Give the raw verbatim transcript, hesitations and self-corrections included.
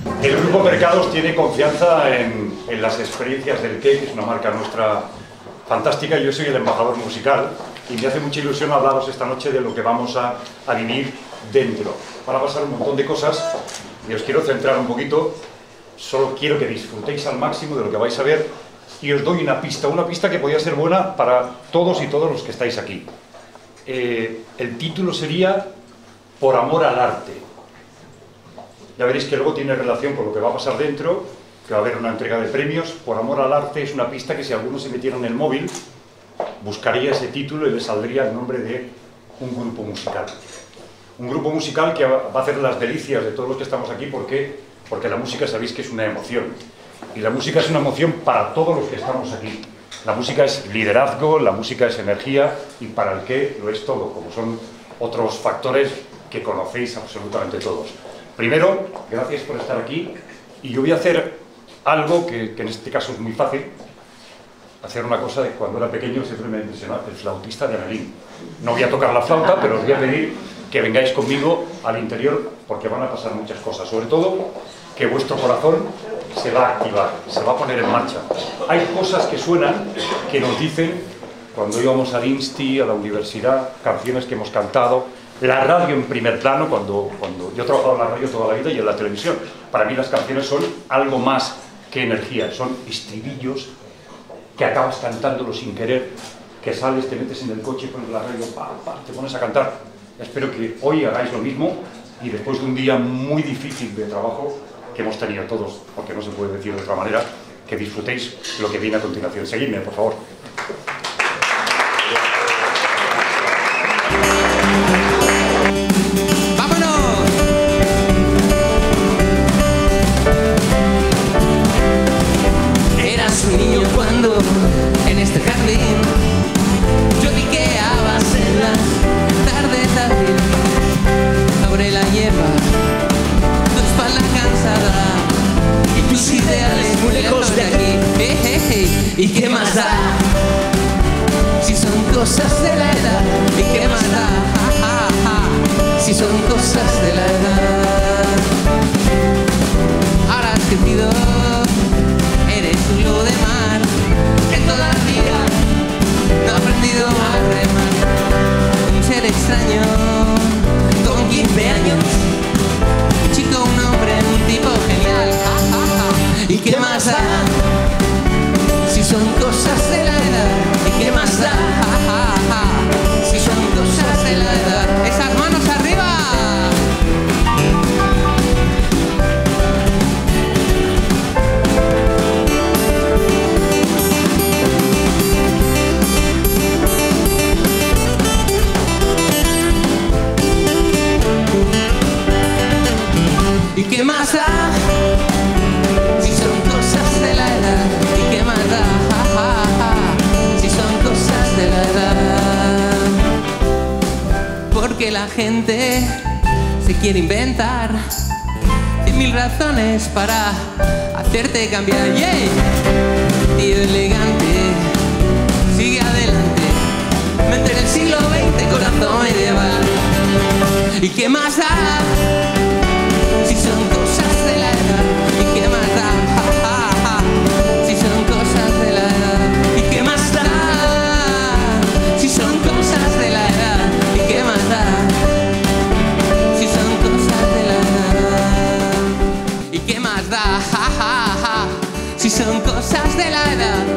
El Grupo Mercados tiene confianza en, en las experiencias del Qué, que es una marca nuestra fantástica. Yo soy el embajador musical y me hace mucha ilusión hablaros esta noche de lo que vamos a, a vivir dentro. Van a pasar un montón de cosas y os quiero centrar un poquito. Solo quiero que disfrutéis al máximo de lo que vais a ver y os doy una pista, una pista que podría ser buena para todos y todos los que estáis aquí. Eh, el título sería Por amor al arte. Ya veréis que luego tiene relación con lo que va a pasar dentro, que va a haber una entrega de premios. Por amor al arte es una pista que si alguno se metiera en el móvil, buscaría ese título y le saldría el nombre de un grupo musical. Un grupo musical que va a hacer las delicias de todos los que estamos aquí. ¿Por qué? Porque la música sabéis que es una emoción. Y la música es una emoción para todos los que estamos aquí. La música es liderazgo, la música es energía y para el Qué lo es todo, como son otros factores que conocéis absolutamente todos. Primero, gracias por estar aquí y yo voy a hacer algo que, que en este caso es muy fácil. Hacer una cosa de cuando era pequeño siempre me impresionó, el flautista de Amelín. No voy a tocar la flauta, pero os voy a pedir que vengáis conmigo al interior porque van a pasar muchas cosas. Sobre todo, que vuestro corazón se va a activar, se va a poner en marcha. Hay cosas que suenan que nos dicen cuando íbamos al Insti, a la universidad, canciones que hemos cantado, la radio en primer plano, cuando, cuando yo he trabajado en la radio toda la vida y en la televisión. Para mí las canciones son algo más que energía, son estribillos que acabas cantándolo sin querer, que sales, te metes en el coche, pones la radio, pa, pa, te pones a cantar. Espero que hoy hagáis lo mismo y después de un día muy difícil de trabajo que hemos tenido todos, porque no se puede decir de otra manera, que disfrutéis lo que viene a continuación. Seguidme, por favor. Cuando en este jardín lloriqueabas en las tardes de abril sobre la hierba, tu espalda cansada y tus ideales muy lejos de aquí. Hey, hey, hey. ¿Y qué más da? Si son cosas de la edad. ¿Y qué más da? Ja, ja, ja. Si son cosas de la edad. Ahora has crecido, eres un lobo de mar que todavía no ha aprendido a remar. Un ser extraño con quince años, un chico, un hombre, un tipo genial. Ja, ja, ja. ¿Y qué más da? Si son cosas de la edad. ¿Y qué más da? Ja, ja, ja. Si son cosas de la edad. Esas manos arriba. ¿Y qué más da? Si son cosas de la edad. ¿Y qué más da? Ja, ja, ja. Si son cosas de la edad. Porque la gente se quiere inventar cien mil razones para hacerte cambiar. Yeah. Tío elegante, sigue adelante. Mente en el siglo veinte, corazón medieval. ¿Y qué más da? Si son cosas de la edad. ¿Y qué más da? Ja, ja, ja. Si son cosas de la edad. ¿Y qué más da? Si son cosas de la edad. ¿Y qué más da? Si son cosas de la edad. ¿Y qué más da? Ja, ja, ja. Si son cosas de la edad.